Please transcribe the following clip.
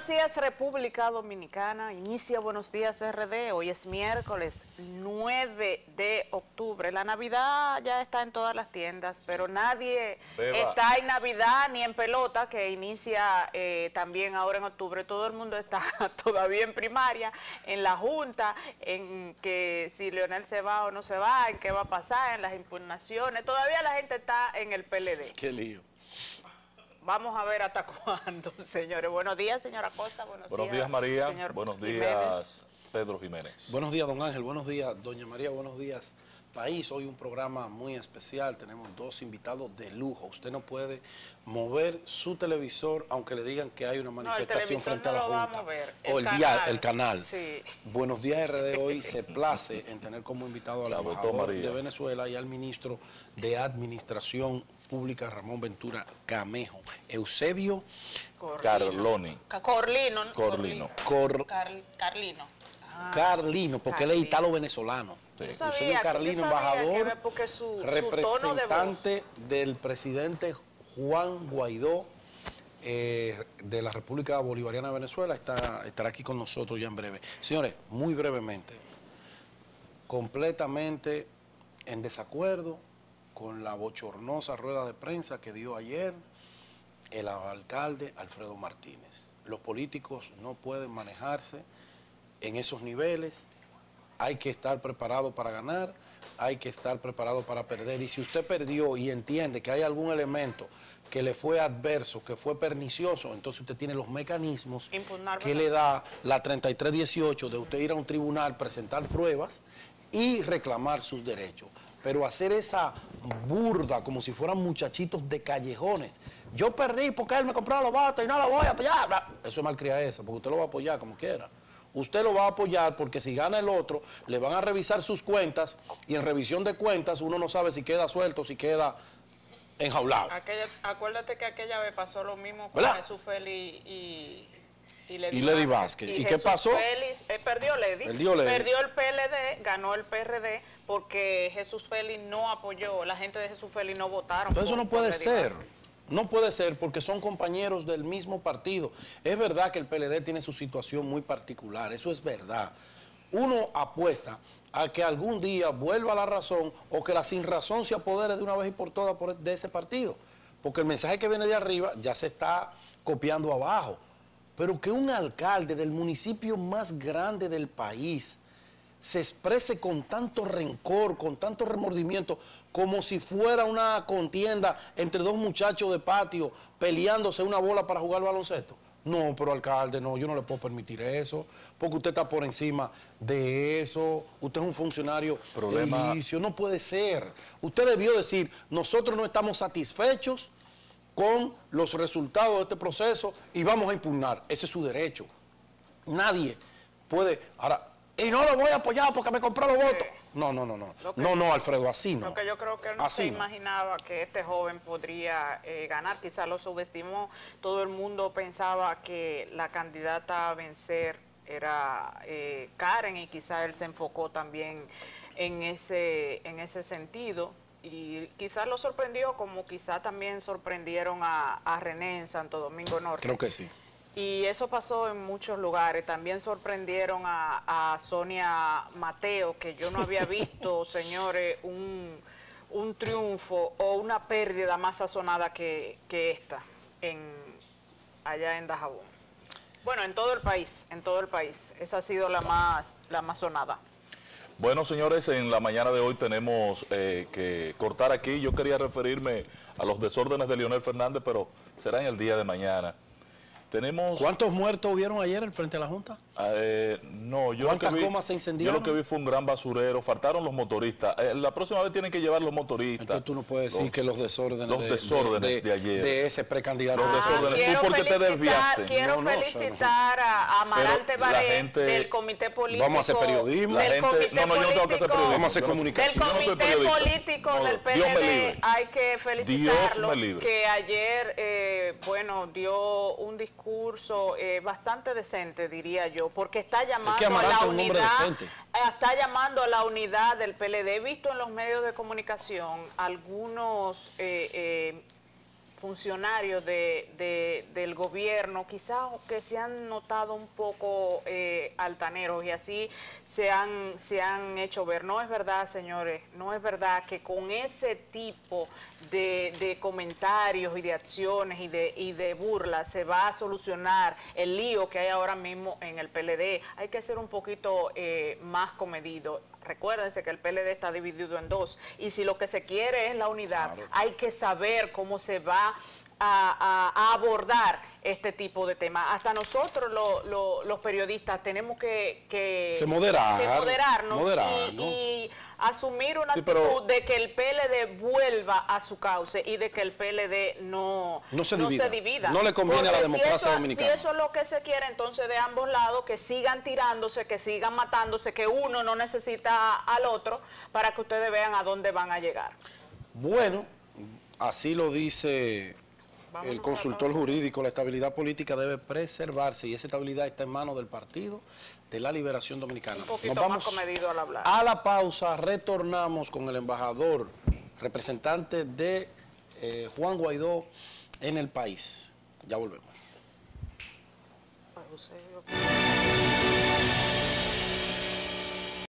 Buenos días, República Dominicana. Inicia Buenos Días RD. Hoy es miércoles 9 de octubre. La Navidad ya está en todas las tiendas, pero nadie está en Navidad ni en pelota, que inicia también ahora en octubre. Todo el mundo está todavía en primaria, en la Junta, en que si Leonel se va o no se va, en qué va a pasar, en las impugnaciones. Todavía la gente está en el PLD. Qué lío. Vamos a ver hasta cuándo, señores. Buenos días, señora Costa. Buenos días, María. Señor buenos días, Jiménez. Pedro Jiménez. Buenos días, don Ángel. Buenos días, doña María. Buenos días, país. Hoy un programa muy especial. Tenemos dos invitados de lujo. Usted no puede mover su televisor, aunque le digan que hay una manifestación frente a la Junta. O el canal. Sí. Buenos días, RD hoy se place en tener como invitado al embajador de Venezuela y al ministro de Administración Pública, Ramón Ventura Camejo. Eusebio Carlino. Carlino, porque él es italo-venezolano. Sí. Eusebio Carlino, embajador, representante del presidente Juan Guaidó de la República Bolivariana de Venezuela, estará aquí con nosotros ya en breve. Señores, muy brevemente, completamente en desacuerdo con la bochornosa rueda de prensa que dio ayer el alcalde Alfredo Martínez. Los políticos no pueden manejarse en esos niveles, hay que estar preparado para ganar, hay que estar preparado para perder, y si usted perdió y entiende que hay algún elemento que le fue adverso, que fue pernicioso, entonces usted tiene los mecanismos que le da la 3318 de usted ir a un tribunal, presentar pruebas y reclamar sus derechos. Pero hacer esa burda como si fueran muchachitos de callejones. Yo perdí porque él me compró los votos y no lo voy a apoyar. Eso es malcriadeza, porque usted lo va a apoyar como quiera. Usted lo va a apoyar porque si gana el otro, le van a revisar sus cuentas y en revisión de cuentas uno no sabe si queda suelto, si queda enjaulado. Acuérdate que aquella vez pasó lo mismo con Jesús Félix y Lady Vázquez. ¿Y qué pasó? Félix, perdió Lady. Perdió el PLD, ganó el PRD, porque Jesús Félix no apoyó, la gente de Jesús Félix no votaron. Pero eso no puede ser. No puede ser porque son compañeros del mismo partido. Es verdad que el PLD tiene su situación muy particular, eso es verdad. Uno apuesta a que algún día vuelva la razón o que la sinrazón se apodere de una vez y por todas de ese partido. Porque el mensaje que viene de arriba ya se está copiando abajo. Pero que un alcalde del municipio más grande del país se exprese con tanto rencor, con tanto remordimiento, como si fuera una contienda entre dos muchachos de patio peleándose una bola para jugar baloncesto. No, pero alcalde, no, yo no le puedo permitir eso, porque usted está por encima de eso, usted es un funcionario edilicio, no puede ser. Usted debió decir, nosotros no estamos satisfechos con los resultados de este proceso y vamos a impugnar. Ese es su derecho. Nadie puede... Ahora, y no lo voy a apoyar porque me compró los votos. No. No, Alfredo, así no. Lo que yo creo que él no se imaginaba que este joven podría ganar, quizás lo subestimó. Todo el mundo pensaba que la candidata a vencer era Karen, y quizás él se enfocó también en ese sentido. Y quizás lo sorprendió, como quizás también sorprendieron a René en Santo Domingo Norte. Creo que sí. Y eso pasó en muchos lugares. También sorprendieron a Sonia Mateo, que yo no había visto, señores, un triunfo o una pérdida más sazonada que esta allá en Dajabón. Bueno, en todo el país, Esa ha sido la más sonada. Bueno, señores, en la mañana de hoy tenemos que cortar aquí. Yo quería referirme a los desórdenes de Leonel Fernández, pero será en el día de mañana. ¿Cuántos muertos hubieron ayer frente a la Junta? No, ¿Cuántas gomas se incendiaron? Yo lo que vi fue un gran basurero, faltaron los motoristas. La próxima vez tienen que llevar los motoristas. Entonces tú no puedes decir que los desórdenes de ayer. De ese precandidato. Los desórdenes, tú porque te desviaste. Quiero felicitar a Amarante Baré del comité político. Vamos a hacer periodismo. Yo no tengo que hacer periodismo. Vamos a hacer comunicación. Del comité político del PLD hay que felicitarlo. Que ayer, dio un discurso bastante decente, diría yo, porque está llamando a la unidad, del PLD. He visto en los medios de comunicación algunos funcionarios del gobierno, quizás que se han notado un poco altaneros y así se han hecho ver. No es verdad, señores, no es verdad que con ese tipo de comentarios y de acciones y de burlas se va a solucionar el lío que hay ahora mismo en el PLD. Hay que ser un poquito más comedido. Recuérdense que el PLD está dividido en dos y si lo que se quiere es la unidad, claro, hay que saber cómo se va a abordar este tipo de temas. Hasta nosotros los periodistas tenemos que moderarnos y asumir una actitud de que el PLD vuelva a su cauce y de que el PLD no se divida. No le conviene a la democracia dominicana. Si eso es lo que se quiere, entonces de ambos lados que sigan tirándose, que sigan matándose, que uno no necesita al otro para que ustedes vean a dónde van a llegar. Bueno, así lo dice el consultor jurídico. La estabilidad política debe preservarse y esa estabilidad está en manos del Partido de la Liberación Dominicana. Un poquito más comedido al hablar. A la pausa, retornamos con el embajador, representante de Juan Guaidó en el país. Ya volvemos.